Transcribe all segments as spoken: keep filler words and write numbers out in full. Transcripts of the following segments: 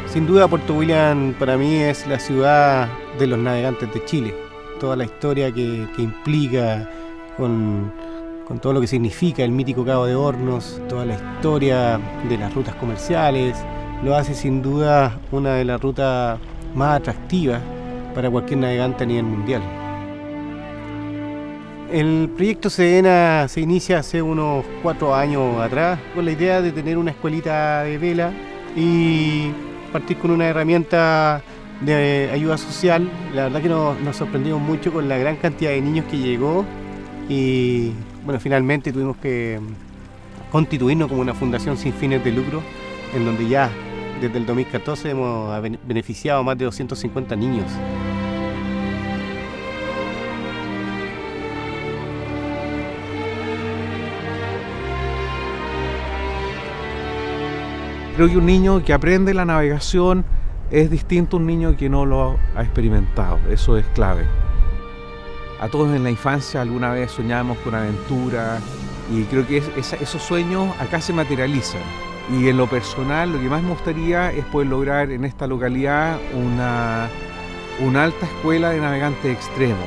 Sin duda Puerto William para mí es la ciudad de los navegantes de Chile. Toda la historia que, que implica con, con todo lo que significa el mítico Cabo de Hornos, toda la historia de las rutas comerciales, lo hace sin duda una de las rutas más atractivas para cualquier navegante a nivel mundial. El proyecto Sedena se inicia hace unos cuatro años atrás con la idea de tener una escuelita de vela y partir con una herramienta de ayuda social. La verdad que nos, nos sorprendimos mucho con la gran cantidad de niños que llegó y bueno, finalmente tuvimos que constituirnos como una fundación sin fines de lucro, en donde ya desde el dos mil catorce hemos beneficiado a más de doscientos cincuenta niños. Creo que un niño que aprende la navegación es distinto a un niño que no lo ha experimentado, eso es clave. A todos en la infancia alguna vez soñamos con aventuras y creo que es, es, esos sueños acá se materializan. Y en lo personal lo que más me gustaría es poder lograr en esta localidad una, una alta escuela de navegantes extremos.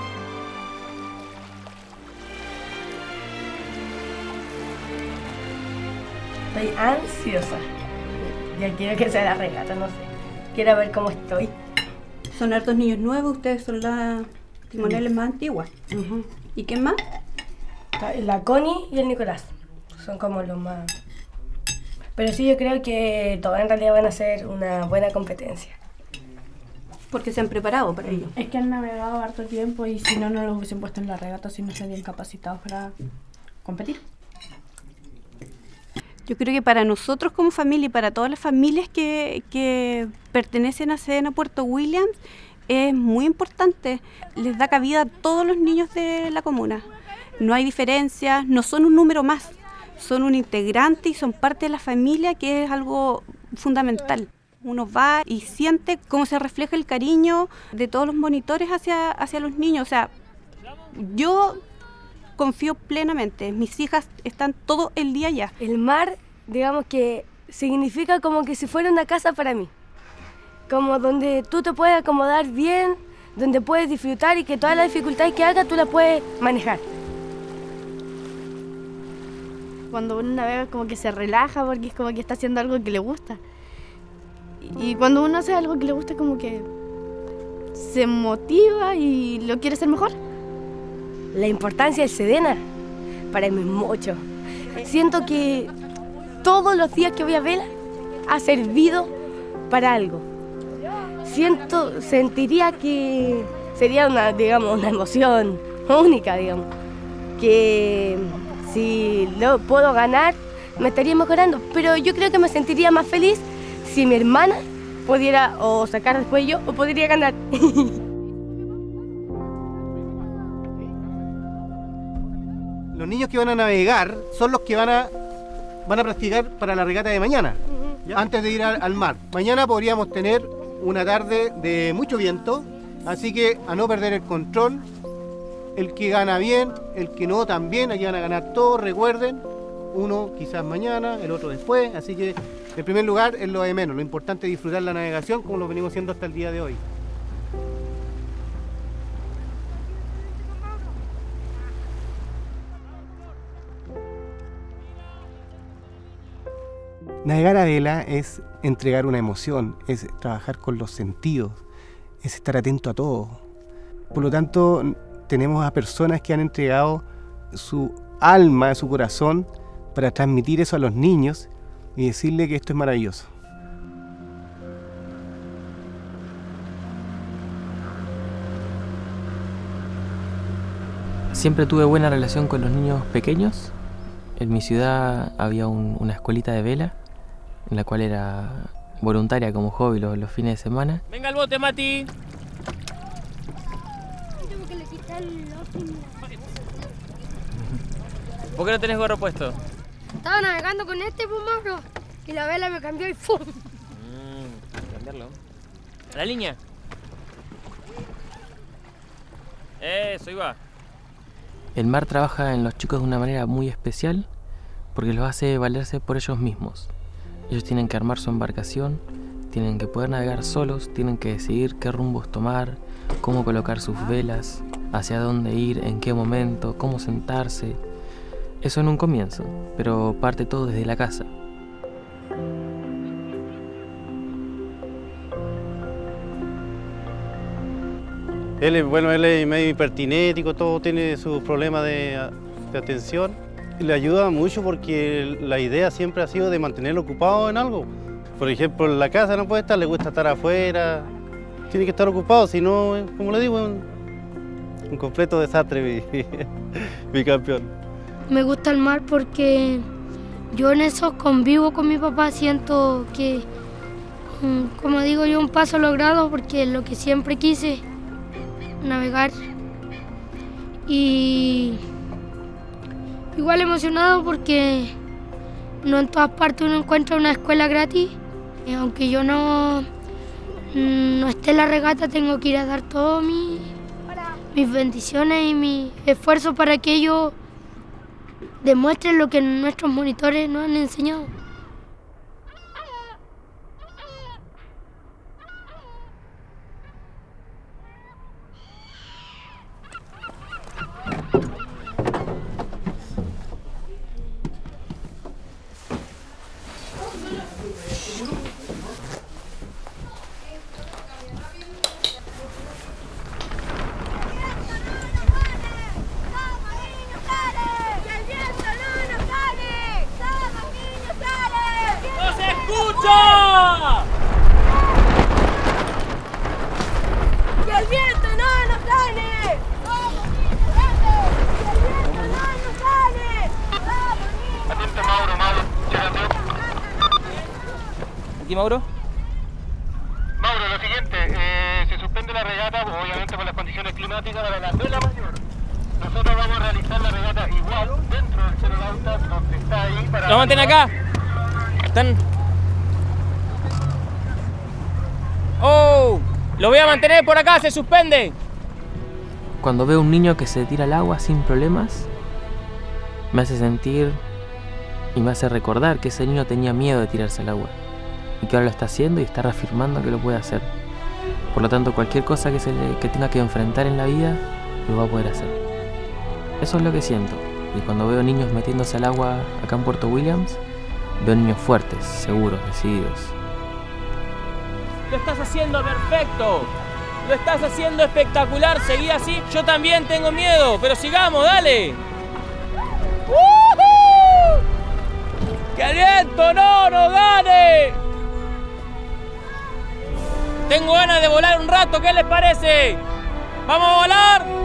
Estoy ansiosa. Ya quiero que sea la regata, no sé. Quiero ver cómo estoy. Son hartos niños nuevos, ustedes son las timoneles más antiguas. Uh-huh. ¿Y quién más? La Connie y el Nicolás. Son como los más... Pero sí, yo creo que todos en realidad van a ser una buena competencia. Porque se han preparado para ello. Es que han navegado harto tiempo y si no, no los hubiesen puesto en la regata si no estarían capacitados para competir. Yo creo que para nosotros como familia y para todas las familias que, que pertenecen a Sedena Puerto Williams es muy importante. Les da cabida a todos los niños de la comuna. No hay diferencias, no son un número más, son un integrante y son parte de la familia, que es algo fundamental. Uno va y siente cómo se refleja el cariño de todos los monitores hacia, hacia los niños. O sea, yo confío plenamente. Mis hijas están todo el día allá. El mar, digamos que significa como que si fuera una casa para mí. Como donde tú te puedes acomodar bien, donde puedes disfrutar y que todas las dificultades que hagas tú las puedes manejar. Cuando uno navega como que se relaja porque es como que está haciendo algo que le gusta. Y cuando uno hace algo que le gusta como que se motiva y lo quiere hacer mejor. La importancia del Sedena para mí es mucho. Siento que todos los días que voy a vela ha servido para algo. Siento, sentiría que sería una, digamos, una emoción única, digamos. Que si lo puedo ganar, me estaría mejorando. Pero yo creo que me sentiría más feliz si mi hermana pudiera o sacar después yo o podría ganar. Los niños que van a navegar son los que van a, van a practicar para la regata de mañana, uh-huh. Antes de ir al, al mar. Mañana podríamos tener una tarde de mucho viento, así que a no perder el control. El que gana bien, el que no también, aquí van a ganar todos, recuerden. Uno quizás mañana, el otro después, así que en primer lugar es lo de menos. Lo importante es disfrutar la navegación como lo venimos haciendo hasta el día de hoy. Navegar a vela es entregar una emoción, es trabajar con los sentidos, es estar atento a todo. Por lo tanto, tenemos a personas que han entregado su alma, su corazón, para transmitir eso a los niños y decirles que esto es maravilloso. Siempre tuve buena relación con los niños pequeños. En mi ciudad había un, una escuelita de vela, en la cual era voluntaria como hobby los, los fines de semana. ¡Venga al bote, Mati! ¿Por qué no tenés gorro puesto? Estaba navegando con este pumaro y la vela me cambió y ¡fum! Mm, cambiarlo. ¿A la línea? Eso, iba. El mar trabaja en los chicos de una manera muy especial porque los hace valerse por ellos mismos. Ellos tienen que armar su embarcación, Tienen que poder navegar solos, tienen que decidir qué rumbos tomar, cómo colocar sus velas, hacia dónde ir, en qué momento, cómo sentarse. Eso en un comienzo, pero parte todo desde la casa. Él es, bueno, él es medio hipertinético, todo tiene sus problemas de, de atención. Y le ayuda mucho porque la idea siempre ha sido de mantenerlo ocupado en algo. Por ejemplo, en la casa no puede estar, le gusta estar afuera. Tiene que estar ocupado, si no, como le digo, es un, un completo desastre mi, mi campeón. Me gusta el mar porque yo en eso convivo con mi papá, siento que, como digo yo, un paso logrado porque es lo que siempre quise, navegar. Y igual emocionado porque no en todas partes uno encuentra una escuela gratis. Y aunque yo no, no esté en la regata, tengo que ir a dar todas mi, mis bendiciones y mi esfuerzo para que ellos demuestren lo que nuestros monitores nos han enseñado. ¡Que el viento no nos gane! ¡Vamos, niños, gane! ¡Que el viento no nos gane! ¡Vamos, niños! Atento, Mauro, Mauro, llegando. ¿Aquí, Mauro? Mauro, lo siguiente, eh, se suspende la regata, obviamente por las condiciones climáticas, para la vela mayor. Nosotros vamos a realizar la regata igual dentro del Cerro Lauta, donde está ahí para... ¡Lo mantén acá! Están... ¡Oh! ¡Lo voy a mantener por acá! ¡Se suspende! Cuando veo un niño que se tira al agua sin problemas, me hace sentir y me hace recordar que ese niño tenía miedo de tirarse al agua y que ahora lo está haciendo y está reafirmando que lo puede hacer. Por lo tanto, cualquier cosa que, se le, que tenga que enfrentar en la vida, lo va a poder hacer. Eso es lo que siento. Y cuando veo niños metiéndose al agua acá en Puerto Williams, veo niños fuertes, seguros, decididos. Lo estás haciendo perfecto. Lo estás haciendo espectacular. Seguí así. Yo también tengo miedo, pero sigamos, dale. ¡Woohoo! ¡Que el viento no nos gane! Tengo ganas de volar un rato, ¿qué les parece? ¡Vamos a volar!